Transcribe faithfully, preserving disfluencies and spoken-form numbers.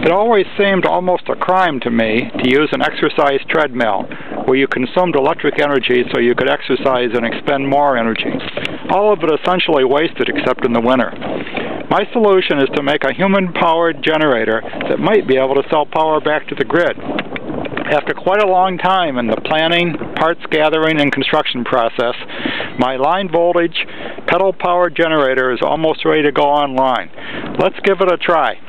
It always seemed almost a crime to me to use an exercise treadmill where you consumed electric energy so you could exercise and expend more energy. All of it essentially wasted except in the winter. My solution is to make a human-powered generator that might be able to sell power back to the grid. After quite a long time in the planning, parts gathering, and construction process, my line voltage, pedal-powered generator is almost ready to go online. Let's give it a try.